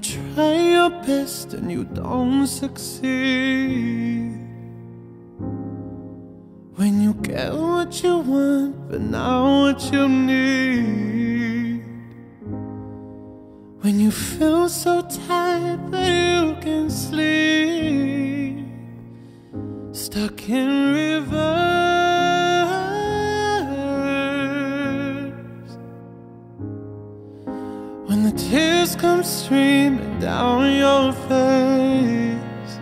try your best and you don't succeed, when you get what you want but not what you need, when you feel so tired that you can sleep, stuck in reverse, when the tears come streaming down your face,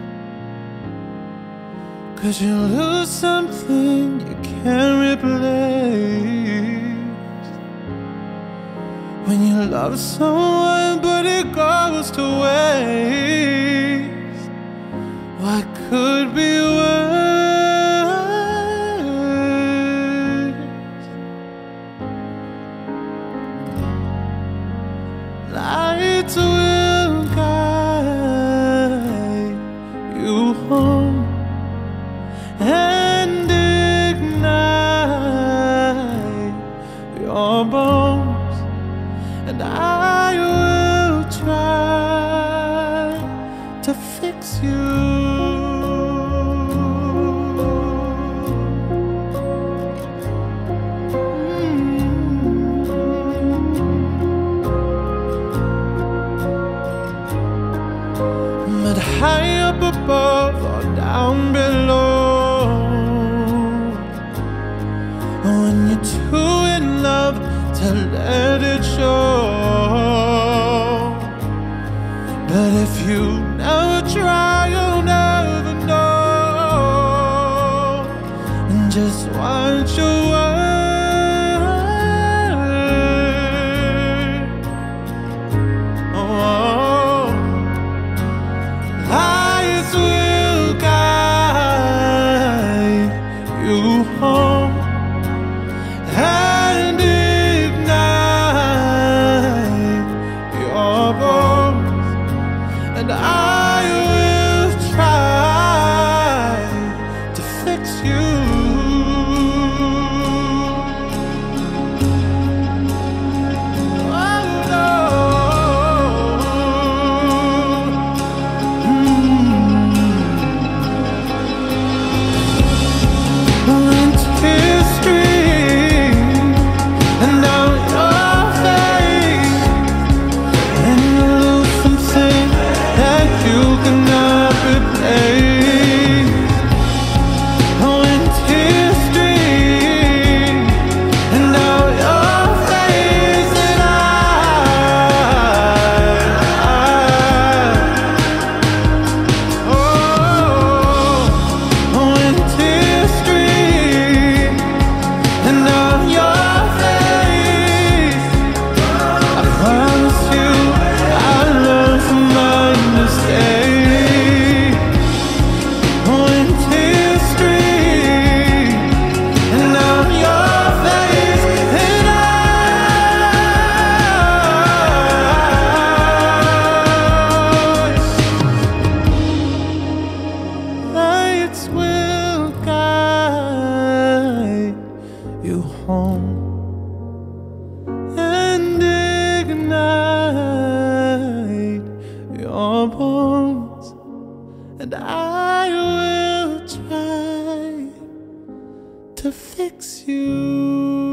'cause you lose something you can't replace, when you love someone but it goes to waste. What could be worse? Lights will guide you home and ignite your bones, and I will try to fix you. But high up above or down below, when you're too in love to let it show. But if you never try, you'll never know. And just watch your word. Oh, lights will guide you home and ignite your bones, and I will try to fix you. Oh no. When tears stream and down your face, and you lose something that you cannot replace. When tears stream and down your face, and when tears stream and down your face, I promise you I'll learn from my mistake. When tears stream and down your face, and lights will guide you home and ignite your bones, and I will try to fix you.